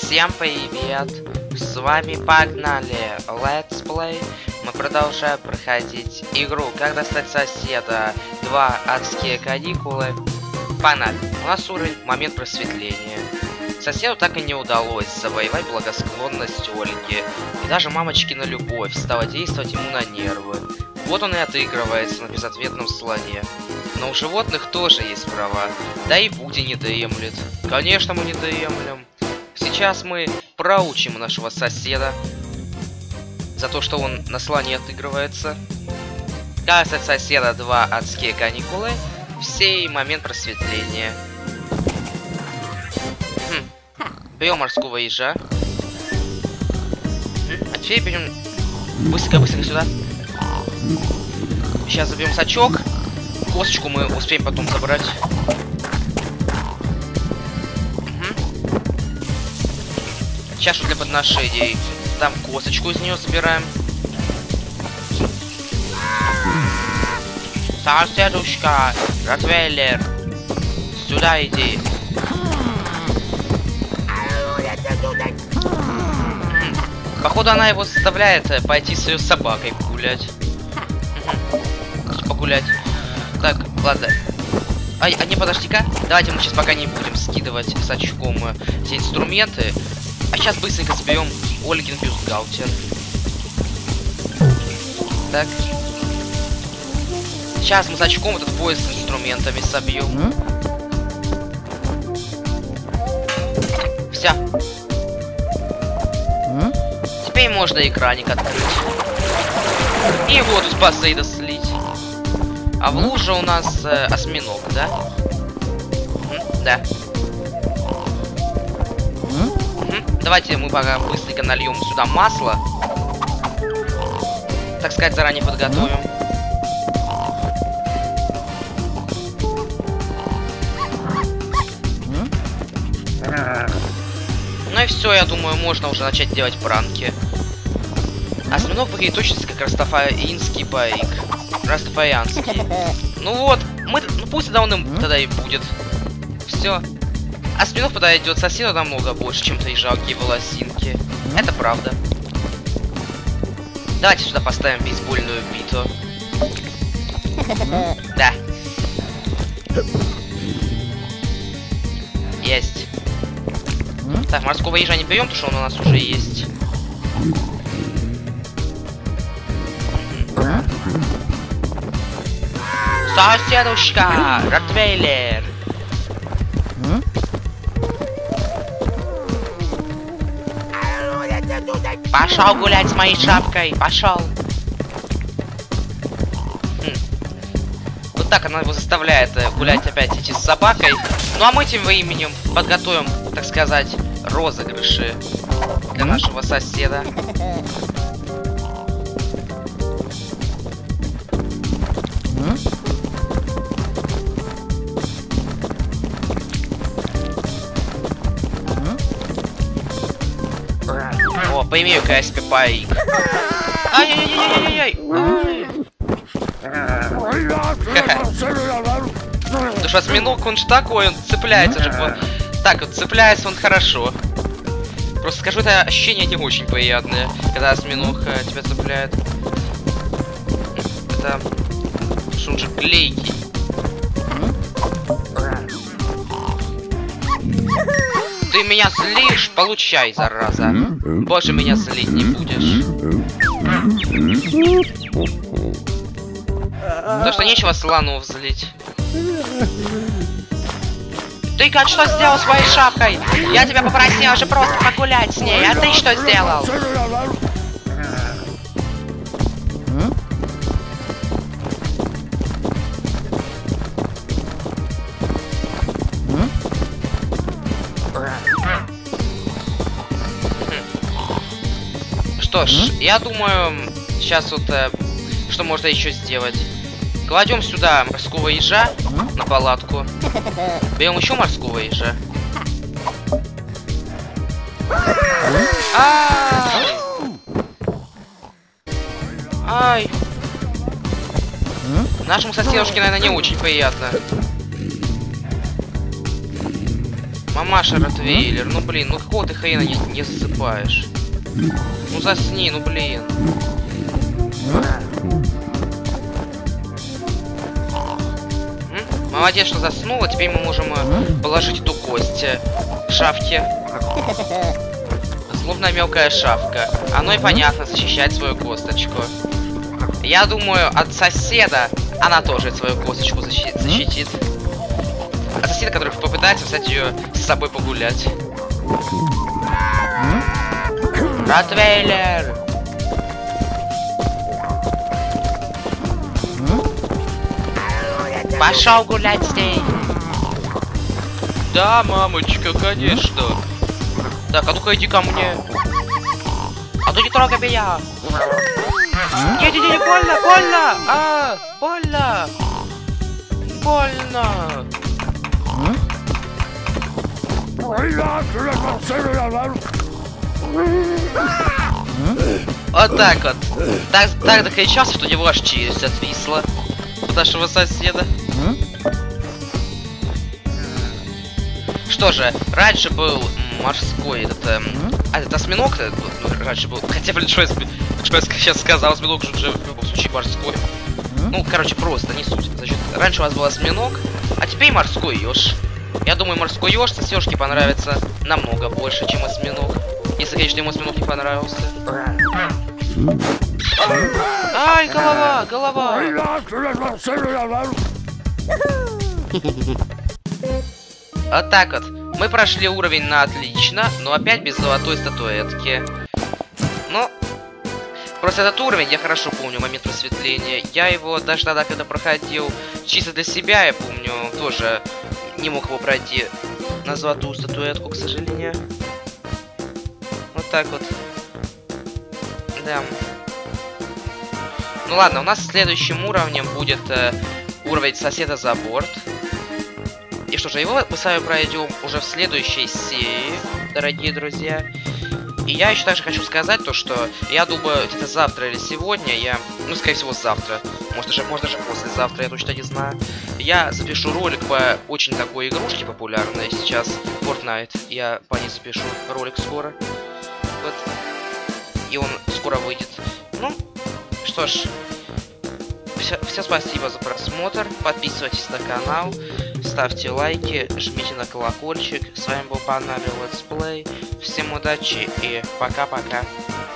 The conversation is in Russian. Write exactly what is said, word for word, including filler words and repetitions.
Всем привет! С вами Погнали Let's Play. Мы продолжаем проходить игру Как достать соседа два Адские каникулы. Погнали! У нас уровень Момент просветления. Соседу так и не удалось завоевать благосклонность Ольги. И даже мамочкина любовь стала действовать ему на нервы. Вот он и отыгрывается на безответном слоне. Но у животных тоже есть права. Да и Вуди не дремлет. Конечно, мы не дремлем. Сейчас мы проучим нашего соседа за то, что он на слоне отыгрывается. Как достать соседа два Адские каникулы. Всей Момент просветления. Хм. Берем морского ежа. А теперь берем... Быстренько-быстренько сюда. Сейчас заберем сачок. Косточку мы успеем потом забрать. Угу. Чашу для подношений. Там косточку из нее забираем. Соседушка, Ротвейлер, сюда иди. Походу она его заставляет пойти с ее собакой погулять. Погулять. Так, ладно. Ай, а не подожди-ка. Давайте мы сейчас пока не будем скидывать с очком все инструменты. А сейчас быстренько заберем Ольгин бюстгальтер. Так. Сейчас мы с очком этот пояс с инструментами собьем. Все. Теперь можно экраник открыть. И вот из бассейна слить. А в луже у нас э, осьминог, да? М? Да. Угу. Давайте мы пока быстренько нальем сюда масло. Так сказать, заранее подготовим. Ну и все, я думаю, можно уже начать делать пранки. Осьминог выглядит точно как растафарианский байк. Растафарианский. Ну вот, мы, ну пусть тогда он им тогда и будет. Все. Осьминог подойдет соседу намного больше, чем три жалкие волосинки. Это правда. Давайте сюда поставим бейсбольную биту. Да. Есть. Так, морского ежа не берем, потому что он у нас уже есть. Соседушка, Ротвейлер. Пошел гулять с моей шапкой, пошел. Хм. Вот так она его заставляет гулять опять идти с собакой. Ну а мы тем временем подготовим, так сказать, розыгрыши для нашего соседа. О, поимею КСП парик. Ай-яй-яй-яй-яй-яй. Потому что осьминог, он же такой, он цепляется же. Так, вот цепляется он хорошо. Просто скажу, это ощущение не очень приятное, когда осьминог э, тебя цепляет. Это... что он же клейкий. Ты меня злишь? Получай, зараза. Больше меня злить не будешь. Потому что нечего слону злить. Ты как что сделал своей шапкой? Я тебя попросила же просто погулять с ней, а ты что сделал? Что ж, я думаю, сейчас вот э, что можно еще сделать. Кладем сюда морского ежа на палатку. Берем еще морского ежа. Ай! Ай! Нашему соседушке, наверное, не очень приятно. Мамаша Ротвейлер, ну блин, ну какого ты хрена не, не засыпаешь? Ну засни, ну блин. М? Молодец, что заснула, теперь мы можем положить эту кость в шавке. Словно мелкая шавка. Оно и понятно, защищать свою косточку. Я думаю, от соседа она тоже свою косточку защи защитит. От соседа, который попытается взять ее с собой погулять. Ротвейлер! Пошел гулять с ней! Да, мамочка, конечно. Так, а ну-ка иди ко мне. А ну не трогай меня! Не-не-не, больно, больно! А, больно! Больно! Вот так вот. Так, так докричался, что у него аж челюсть отвисла. У нашего соседа. Что же, раньше был морской этот... Эм, а, этот осьминог ну, раньше был. Хотя, блин, что я, что я сейчас сказал, осьминог же в любом случае морской. Ну, короче, просто, не суть. Значит, раньше у вас был осьминог, а теперь морской еж. Я думаю, морской еж сосёшке понравится намного больше, чем осьминог. Если, конечно, ему осьминог не понравился. Ай, голова, голова! Вот так вот. Мы прошли уровень на отлично, но опять без золотой статуэтки. Но... Просто этот уровень, я хорошо помню момент просветления. Я его даже тогда, когда проходил чисто для себя, я помню, тоже не мог его пройти на золотую статуэтку, к сожалению. Вот так вот. Да. Ну ладно, у нас следующим уровнем будет э, уровень соседа за борт. И что же, его мы с вами пройдем уже в следующей серии, дорогие друзья. И я еще также хочу сказать то, что я думаю, где-то завтра или сегодня я, ну, скорее всего, завтра, может даже, может даже послезавтра, я точно не знаю, я запишу ролик по очень такой игрушке популярной сейчас, Fortnite. Я по ней запишу ролик скоро. Вот. И он скоро выйдет. Ну, что ж, все, все спасибо за просмотр. Подписывайтесь на канал, ставьте лайки, жмите на колокольчик. С вами был Панали Let's Play. Всем удачи и пока-пока.